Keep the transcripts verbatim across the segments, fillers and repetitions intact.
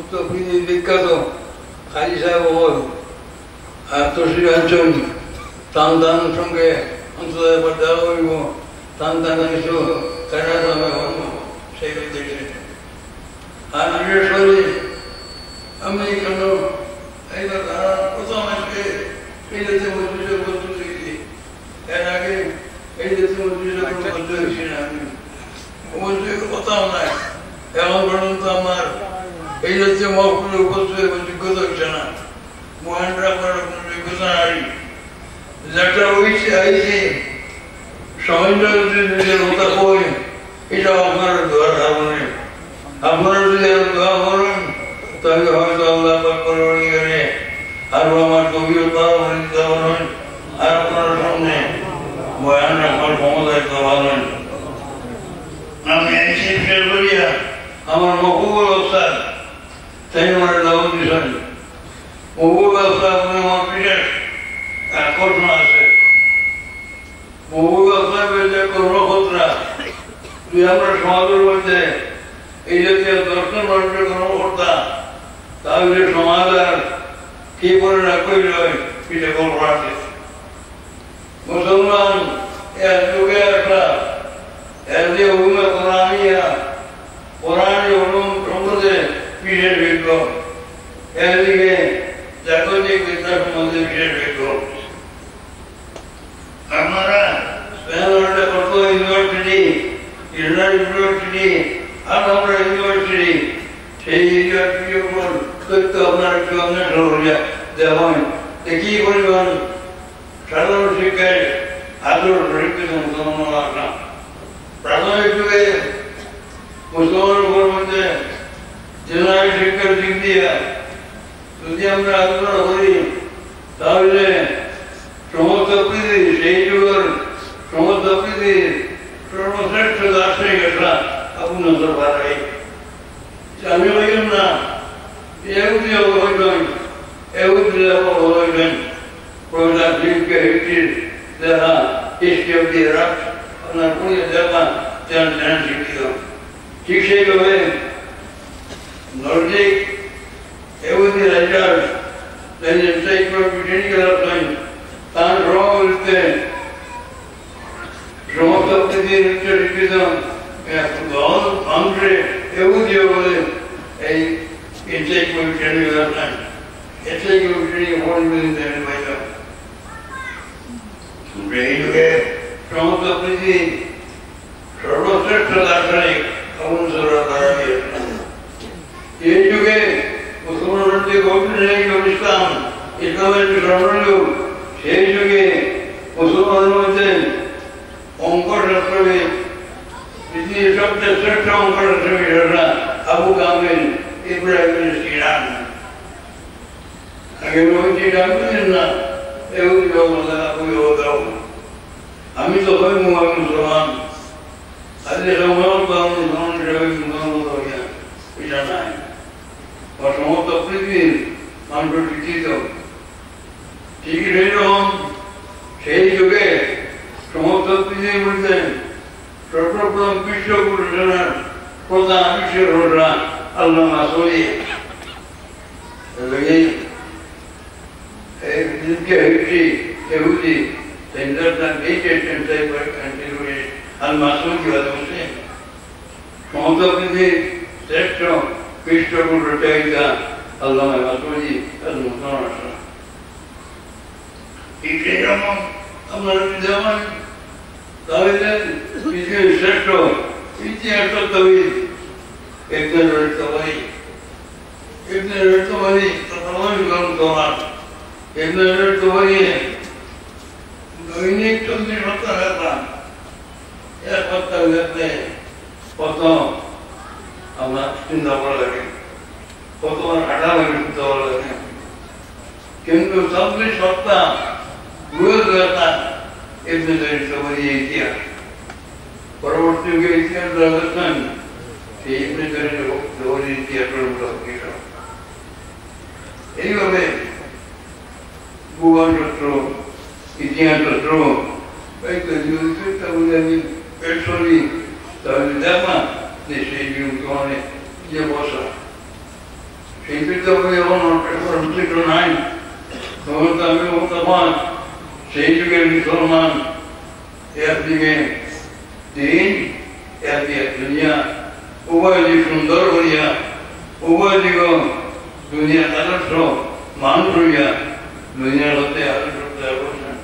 সমস্ত পৃথিবীর বিখ্যাত কাজী সাহেব বল আর তসির আঞ্চল টান টান সঙ্গে অন্তত একবার দেওয়া হইব টান টান কিছু কাটা দামে হইব সেই দেশে আর বিশেষ করে আমি কেন এইবার প্রথম আজকে এই দেশে মজুরি বস্তু শিখছি এর আগে এই দেশে মজুরি বস্তু হয়েছি না আমি মজুরির কথাও নাই এখন পর্যন্ত আমার এই জাতীয় মহকুলে উপস্থিত যোগ্যতা হচ্ছে না মহেন্দ্রা করার কোনো যোগ্যতা নাই যেটা হয়েছে আইছে সহেন্দ্র যদি নিজের হতা কই এটা আপনার দোয়ার ধারণে আপনারা যদি আরো দোয়া করেন তাহলে হয়তো আল্লাহ পাক করবেন এখানে আরো আমার গভীরতা অবনীত হবেন আর আপনার সামনে বয়ান রাখার ক্ষমতায় হবেন আমি আইসি ফের করিয়া আমার মহবুবুল অবস্থান তাই আমার দাওয়াত দিয়েছেন মহবুবুল অবস্থা আপনি আমার বিশেষ আকর্ষণ আছে মহবুবুল অবস্থা যে কর্মকর্তা যদি আমরা সমাজের মধ্যে এই জাতীয় দর্শন মানুষের কর্মকর্তা তাহলে সমাজ আর কি করে না করলে হয় পিঠে গল্প আছে মুসলমান এর যুগে একটা এর যে অভিমত কোরআনিয়া কোরআনী অনুম সম্বন্ধে বিশেষ বিজ্ঞ একদিকে জাগতিক বিদ্যা সম্বন্ধে বিশেষ বিজ্ঞ আপনারা কত ইউনিভার্সিটি ইসলাম ইউনিভার্সিটি আর আমরা ইউনিভার্সিটি সেই ইউনিভার্সিটির উপর তথ্য আপনার একটু আপনার দেওয়া কি পরিমাণ সাধারণ শিক্ষায় আদর শিক্ষিত মুসলমান আসলাম প্রাথমিক যুগে মুসলমান উপর মধ্যে জেনারেল শিক্ষার দিক দিয়ে যদি আমরা আলোচনা করি তাহলে সমস্ত পৃথিবী সেই যুগের সমস্ত পৃথিবীর সর্বশ্রেষ্ঠ দার্শনিক একটা আবু নজর ভাই আমি বললাম না এগুলি হইলেন এগুলি হইলেন প্রধান শিক্ষা হিস্ট্রির দেখা হিস্ট্রি অফ দি রাখ আপনার পুরো দেখা জ্ঞান জ্ঞান শিক্ষিত ঠিক সেইভাবে নর্দিক এগুলি রাজার encyclopedic তার রহমতে সমস্ত পৃথিবীর লিখিত অংশে এগুলিও বলে এই encyclopedic encyclopedic হলমিন দেন পাইলাম এই যুগে সমস্ত পৃথিবী সর্বশ্রেষ্ঠ দার্শনিক অনুসরণ করা গিয়েছে এই যুগে মুসলমানদের যে গভীর ইসলাম ইসলামের যে স্বর্ণযুগ সেই যুগে মুসলমানের মধ্যে অঙ্ক শাস্ত্রবিদ পৃথিবীর সবচেয়ে শ্রেষ্ঠ অঙ্ক শাস্ত্রবিদ আবু কামিল ইব্রাহিম ইরান আগে রয়েছে ইরান না এগুলি আমি তো হই মুসলমান আজকে মুসলমান এটা নাই সমস্ত পৃথিবীর মানুষ শিক্ষিত ঠিক সেইরকম সেই যুগে সমস্ত পৃথিবীর মধ্যে সর্বপ্রথম বিশ্বপুরুষের প্রধান বিশ্বের ঘটনা আল্লাহ আসলি يهودي تنزلنا بيجي تنزل كانتيروي المسؤول هذا مسلم موضوع كذي سكتو كيشتو كورتايدا الله مسؤولي المطارسة إيش يوم أمر الزمان تاويل بيجي سكتو بيجي أشتو تاويل ابن الرتوي ابن الرتوي تطلعون كم دولار ابن الرتوي দৈনিক চল্লিশ সপ্তাহ রাখলাম এক সপ্তাহ দেখলে কত আমার চিন্তা করা লাগে কত আমার হাঁটা হয়ে চিন্তা করা লাগে কিন্তু চব্বিশ সপ্তাহ রোজ রাখা এমনি তৈরি ইতিহাস পরবর্তী যুগে ইতিহাস রাখছেন সেই এমনি তৈরি ইতিহাস এইভাবে ভুবন সূত্র ইতিহাস সূত্র পেট্রোলি তাহলে দেখা যে সেই যুগে অনেক যে বসা সেই বিদ্যাপতি যখন প্রতিষ্ঠিত নাই তখন আমি তখন সেই যুগের মুসলমান একদিকে দিন একদিকে দুনিয়া উভয় দিক সুন্দর হইয়া উভয় দিক দুনিয়ার আদর্শ মানুষ হইয়া দুনিয়ার হতে আদর্শ করছেন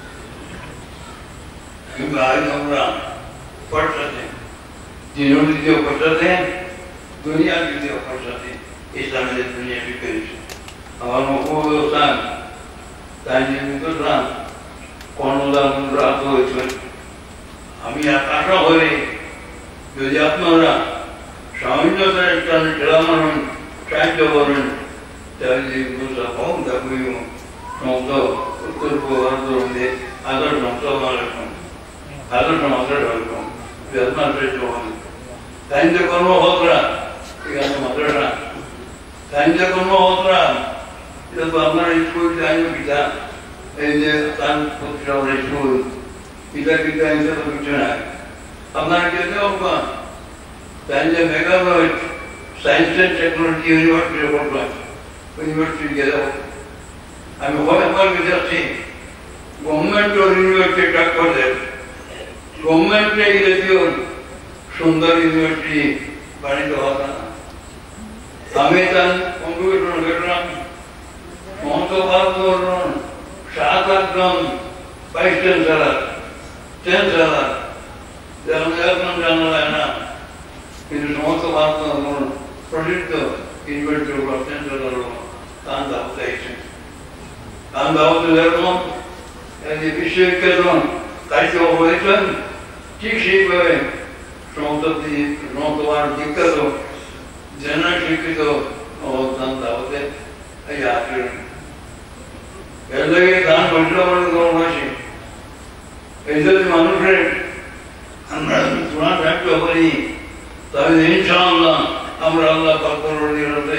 কিন্তু আজ আমরা পড়াতে দিনের দ্বিতীয় পড়াতে দুনিয়ার দ্বিতীয় পড়াতে ইসলামের দুনিয়া বিকেছে আমার মহবুবস্থান তাই নিমিত্তরাম কর্ণদান রাত হয়েছে আমি আশা করি যদি আপনারা সামান্যতার একটা খেলামারণ সাহায্য করেন তাহলে কম দেখব সমস্ত উত্তর পূর্ব ভারতের মধ্যে আদর্শ সমালোচন আদর্শ মাত্রা রকম বেদমাত্রের জবান তাই যে কর্মহতরা এখানে মাত্রাটা তাই যে কর্মহতরা এটা তো আপনার স্কুল চাই পিতা এই যে তার প্রতিষ্ঠানের স্কুল পিতা পিতা হিসেবে কিছু না আপনারা যেতে হবে তাই যে মেগাবাইট সায়েন্স অ্যান্ড টেকনোলজি ইউনিভার্সিটি করবেন ইউনিভার্সিটি গেলে আমি অনেকবার যাচ্ছি গভর্নমেন্ট ইউনিভার্সিটি ডাক করলেন গভর্নমেন্টে এই জাতীয় সুন্দর ইউনিভার্সিটি বানিয়ে হতো না আমি তার কম্পিউটার দেখলাম সমস্ত ভারত সাত আটজন ভাইস চ্যান্সেলার চ্যান্সেলার যেমন এখন জানা যায় না কিন্তু সমস্ত ভারত প্রসিদ্ধ ইউনিভার্সিটির উপর চ্যান্সেলার তান দাওয়াতে এসেছেন তান দাওয়াতে যেরকম এই বিশ্ববিখ্যাত কার্য হয়েছেন ঠিক সেইভাবে সমস্ত সমস্তবার বিখ্যাত জেনা শিক্ষিত অবস্থান দাওয়াতে এই আচরণ এর লেগে দান ঘটল বলে গৌরবাসী এই যদি মানুষের আমরা শোনা থাকতে পারি তাহলে ইনশাআল্লাহ আমরা আল্লাহ পাকরতে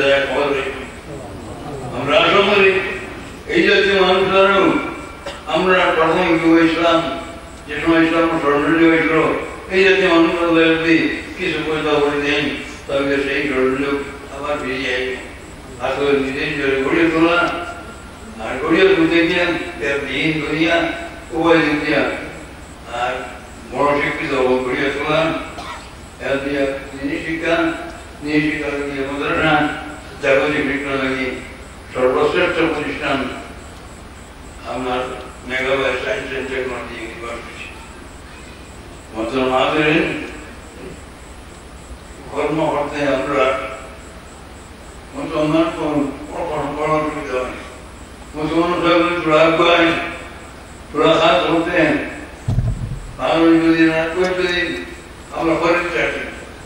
আমরা আশা করি এই জাতীয় মানুষরাও আমরা প্রথম যুগ ইসলাম যে সময় ইসলাম স্বর্ণীয় হয়েছিল এই জাতীয় মানুষরা যদি কিছু পয়সা করে দেন তাহলে সেই স্বর্ণীয় আবার ফিরে যায় আসলে নিজে নিজের গড়িয়ে তোলা আর গড়িয়ে তুলতে গিয়ে দিন দুনিয়া উভয় দুনিয়া আর বড় শিক্ষিত গড়িয়ে তোলা শিক্ষা নিয়ে শিক্ষা লাগিয়ে মাদ্রাসা জাগতিক শিক্ষা লাগিয়ে সর্বশ্রেষ্ঠ প্রতিষ্ঠান আপনার Meghalaya science and technology university মাত্র আমাদের কর্ম করতে আমরা মুসলমান পড়ার সুবিধা হয় মুসলমান তোরা পাই তোরা হাত হতে আর যদি না করতে আমরা ফরিদ চাচ্ছি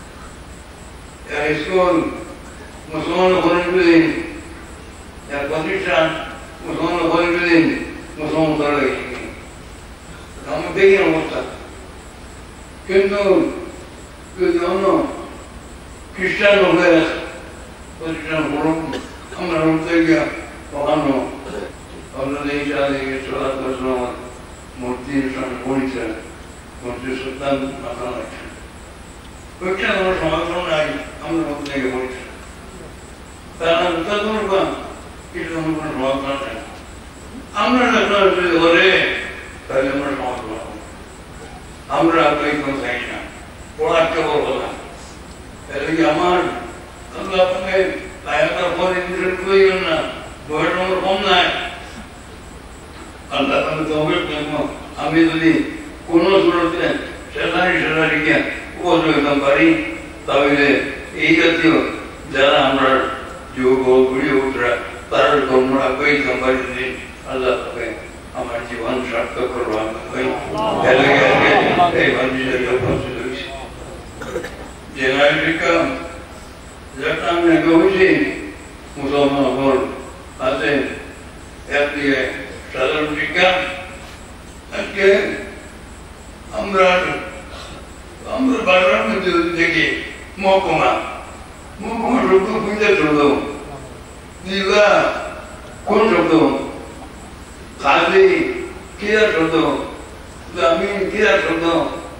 স্কুল মুসলমান ফরিদ দিন প্রতিষ্ঠান মুসলমান ফরিদ দিন মুসলমান করা গেছে আমার দেখি অবস্থা কিন্তু যদি অন্য খ্রিস্টান হলে প্রতিষ্ঠান করুন আমরা উঠতে গিয়া কখনো আপনাদের এই সাথে চলার প্রশ্ন মূর্তির সঙ্গে পরিচয় মূর্তির সন্তান মাথা লাগছে ওইটা আমার সমাধান নাই আমরা মধ্যে থেকে পরিচয় তারা উত্তর করবা কিন্তু আমার কোনো সমাধান নাই আমরা যদি ধরে তাহলে আমরা সমাধান হবো আমরা আপনাকে কোনো চাই না পড়ার কেবল বলা তাহলে কি আমার আল্লাহ আপনাকে আয়াতার পরে প্রয়োজন না বয়স আমার কম নাই আল্লাহ তাহলে তবে আমি যদি কোনো সুরতে সেনারি সেনারি গিয়ে উপযোগিতা পারি তাহলে এই জাতীয় যারা আমরা যুব ঘুরে উঠরা তার কর্মরা পেয়ে পারি যদি আল্লাহ তাকে আমার জীবন সার্থক করবো এই মানুষের উপস্থিত হয়েছে যে নাগরিকা যেটা আমি আগে হয়েছি মুসলমান হল আছে একদিকে সাধারণ শিক্ষা আজকে আমরা আমরা বাজার মধ্যে দেখি মহকুমা মহকুমা শব্দ বুঝতে শব্দ দিলা কোন শব্দ খালি কিরা শব্দ জামিন কিরা শব্দ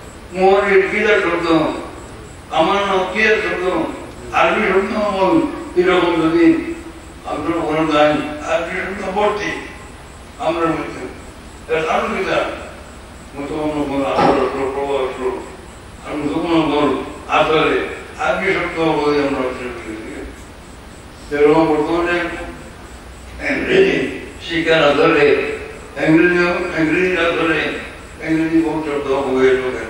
মোহরের কিরা শব্দ আমার নাম কিরা শব্দ আরবি শব্দ এরকম যদি আপনার কোনো দেন আপনি ভর্তি আমরা মধ্যে আরো কিনা মুসলমান আসলে প্রভাব আর মুসলমান আসলে আগে সত্য বলে আমরা যেরকম বর্তমানে ইংরেজি শিক্ষা না ধরে ইংরেজি ইংরেজি না ধরে ইংরেজি বহু শব্দ হয়ে চলে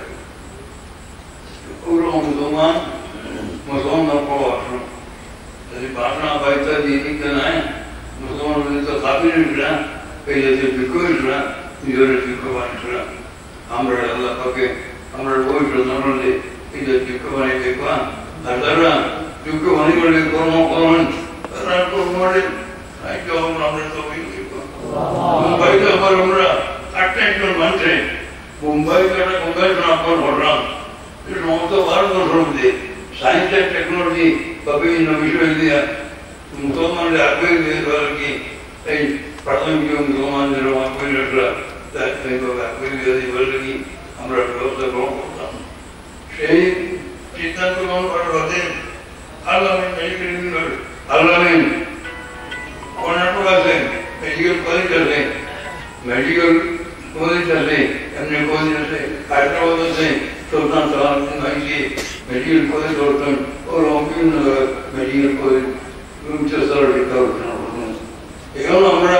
ওরকম মুসলমান মুসলমান প্রভাব যদি ভাষা বাইতা দিয়ে দিতে নাই মুসলমান তো কাবিরা এই জাতীয় বিক্ষোভীরা নিজের বিক্ষোভানীরা আমরা আল্লাহ পাকে আমরা ভবিষ্যৎ জন্মলে এই যে বিক্ষোভানী দেখবা আর তারা বিক্ষোভানী করে কর্ম করেন তারা কর্ম করেন আমরা তো মুম্বাইতে আবার আমরা আটটা একজন মানুষে মুম্বাইতে একটা কনভেনশন আপনার ঘটলাম এই সমস্ত ভারতবর্ষের মধ্যে সায়েন্স অ্যান্ড টেকনোলজি বা বিভিন্ন বিষয় দিয়ে মুসলমানদের আগ্রহী দিয়ে ধরে কি এই প্রাথমিক মুসলমানদের পরিবেশরা আগ্রহী দিয়ে বলে কি আমরা ব্যবস্থা গ্রহণ করতাম সেই সিদ্ধান্ত গ্রহণ করার পথে আল্লাহ মেডিকেল আল্লাহ কর্ণাটক আছে মেডিকেল কলেজ আছে মেডিকেল কলেজ আছে এমনি কলেজ আছে হায়দ্রাবাদ আছে সুলতান সালাউদ্দিন ভাইকে মেডিকেল কলেজ করতেন ওরকম বিভিন্ন মেডিকেল কলেজ উচ্চস্তর শিক্ষা অনুষ্ঠান এখন আমরা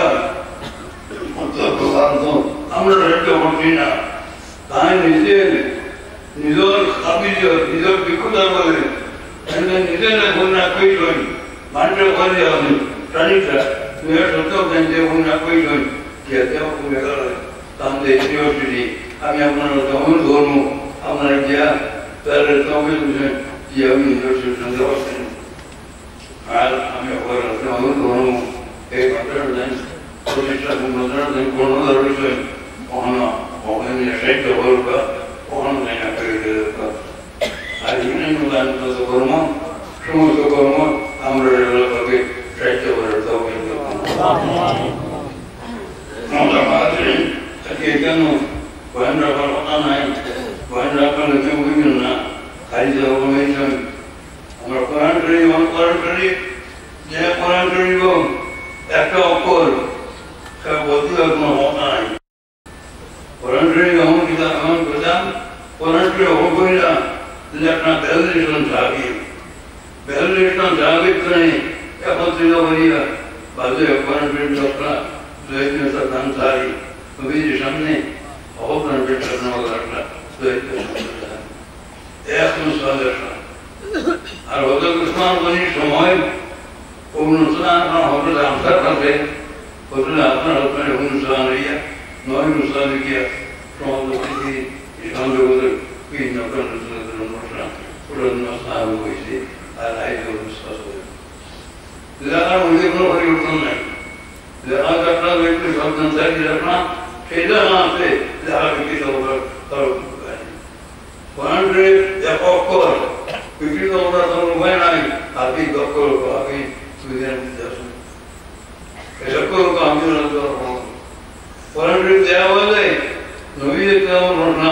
আমরা সাহায্য করছি না তাই নিজের নিজের কাবিজ নিজের বিক্ষুতা বলে নিজের না কই কই মানুষের করে আমি প্রাণীরা তুমি সত্য জানতে না কই কই যেতে হবে তাহলে ইউনিভার্সিটি আমি আপনার যেমন ধর্ম আপনার গিয়া তার তবে যে আমি ইউনিভার্সিটি সন্দেহ করছেন আর আমি যেমন ধর্ম এই ঘটনার দেন প্রতিষ্ঠা ঘটনার দেন কোনো ধরনের কখনো কখনো সাহিত্য বলবা কখনো দেয় না করে আর বিভিন্ন কর্ম সমস্ত কর্ম আমরা পাবে সাহিত্য বলার তবে কেন বয়ান রাখার কথা নাই বয়ান রাখার বিভিন্ন না খালি যাবো আমরা কোরআন শরীফ আমার কোরআন শরীফ যে কোরআন শরীফ একটা অক্ষর বলতে কোনো কথা নাই কোরআন শরীফ এমন কিতাব এমন কিতাব কোরআন শরীফ অবহিলা যে আপনার ভ্যালিডেশন চাবি ভ্যালিডেশন চাবি করে একত্রিত করিয়া বাজে কোরআন শরীফ আপনার দৈনিক সাধারণ সারি নবীর সামনে অবদান পেটার নামটা এখন আর হজরত উসমান গনির সময় অনুষ্ঠান হজরত আমসার কাছে হজরত আপনার আপনার অনুষ্ঠান হইয়া নয় অনুষ্ঠান গিয়া সমাজকে সংযোগের বিভিন্ন অনুষ্ঠান অনুষ্ঠান হয়েছে আর আইন বিশ্বাস হয়েছে এলাকার মধ্যে কোনো পরিবর্তন নাই जहाँ करना व्यक्ति सब संसारी रखना खेला ना से जहाँ व्यक्ति तो होगा करो वहाँ से जब ऑक्टर व्यक्ति तो होगा तो वो मैं नहीं आदि डॉक्टर को आदि सुविधाएं जैसे ऐसा करो काम जो ना तो वहाँ से जहाँ वाले नवी देखता हूँ रोना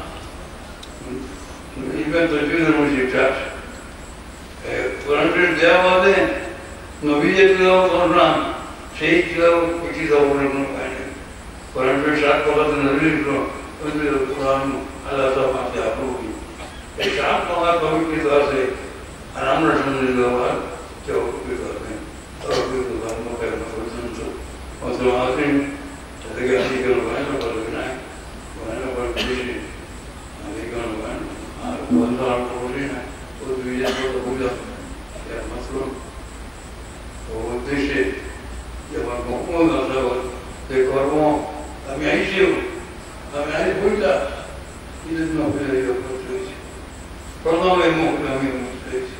इवेंट तो जो है मुझे चार वहाँ से जहाँ वाले नवी देखता हूँ रोना সেই ছিল কিছু ধরনের কোনো উপায় নেই কোরআনের সাত কথা নজরিল কোরআন আল্লাহ তাআলা আপনি এই সাত কথা পবিত্র আছে আর আমরা শুনলে বাবা কেউ উপকৃত হবে উপকৃত ধর্ম কেন পর্যন্ত অত আসেন তাদেরকে আমি কেন বায়না করবে না বায়না করবে আমি কেন বায়না আর বন্ধ আর করবে না ও দুই জায়গা বুঝা মাত্র ও উদ্দেশ্যে যেমন মহম্মদ আল্লাহ যে কর্ম আমি আইসিও আমি আই বইটা নিজের নকলে করতে হয়েছে প্রথমে মুখ আমি মুখতে হয়েছি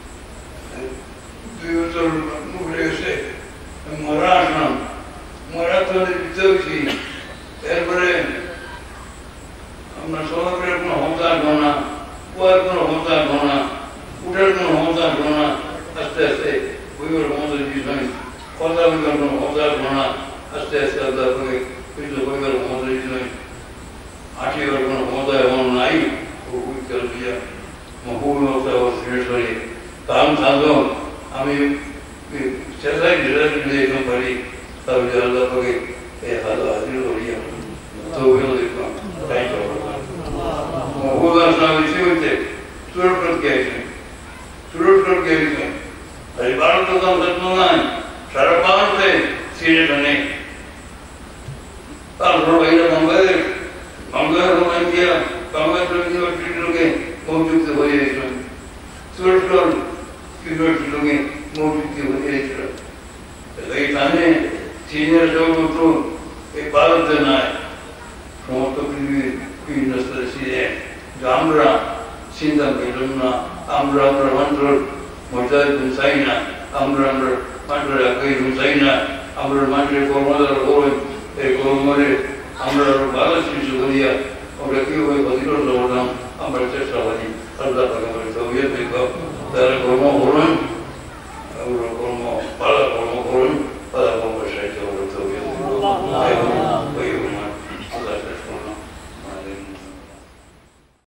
দুই বছর মুখ রেখেছে মরা আসলাম মরা তো দিতে হয়েছি এরপরে আপনার সবাই কোনো হতাশ ঘটনা কুয়ার কোনো হতাশ ঘটনা উঠার কোনো হতাশ ঘটনা আস্তে আস্তে ওইবার মতো বিষয় কথা বলবার কোনো হতাশ ঘটনা আস্তে আস্তে আল্লাহ করে কিন্তু ওইবার মতো বিষয় আঠিবার কোনো ক্ষমতা এমন নাই ও উত্তর দিয়া মহুল মতো শেষ করে তাম সাধন আমি চেষ্টা যদি একদম পারি তাহলে আল্লাহ পাকে এই হাল হাজির করি তো দেখলাম তাই মহবুল্লাহ বেশি হচ্ছে সুরট করতে গেছেন সুরট করতে গেছেন তাই ভারত তো নয় সারা ভারতে সিরিয়াস নেই তারপর বাইরে বাংলাদেশ বাংলাদেশ রোমাঞ্চিয়া বাংলাদেশ ইউনিভার্সিটির লোকে মৌযুক্ত হয়ে গেছিলেন সুরট ইউনিভার্সিটির লোকে মৌযুক্ত হয়ে গেছিল এইখানে সিনিয়র জগৎ এই ভারতে নয় সমস্ত পৃথিবীর বিভিন্ন স্তরে ছিলেন যে আমরা চিন্তা পেলাম না আমরা আমরা মানুষের মর্যাদা চাই না আমরা আমরা মানুষের আগে চাই না আমরা মানুষের কর্মদার করবেন এই কর্মরে আমরা ভালো কিছু করিয়া আমরা কীভাবে ক্ষতিগ্রস্ত করলাম আমরা চেষ্টা করি আল্লাহ তাকে তবিয়ে দেখব তারা কর্ম হল